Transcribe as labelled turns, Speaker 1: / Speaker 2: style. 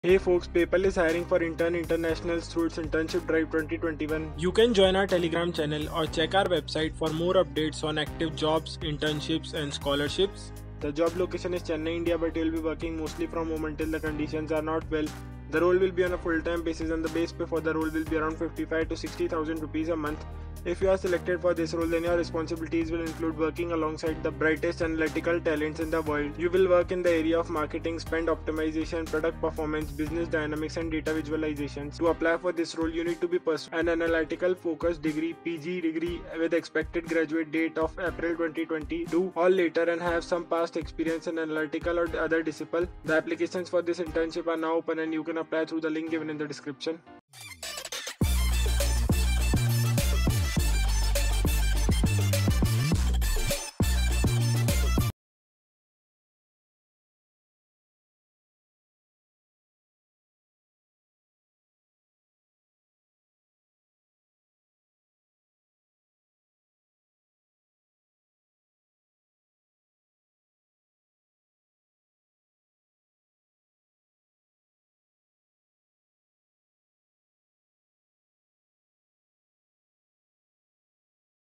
Speaker 1: Hey folks, PayPal is hiring for internationals through its internship drive 2021. You can join our Telegram channel or check our website for more updates on active jobs, internships and scholarships. The job location is Chennai, India, but you will be working mostly from home until the conditions are not well. The role will be on a full-time basis and the base pay for the role will be around 55 to 60,000 rupees a month. If you are selected for this role, then your responsibilities will include working alongside the brightest analytical talents in the world. You will work in the area of marketing, spend optimization, product performance, business dynamics, and data visualizations. To apply for this role, you need to be pursuing an analytical focused degree, PG degree with expected graduate date of April 2022 or later, and have some past experience in analytical or other discipline. The applications for this internship are now open and you can apply through the link given in the description.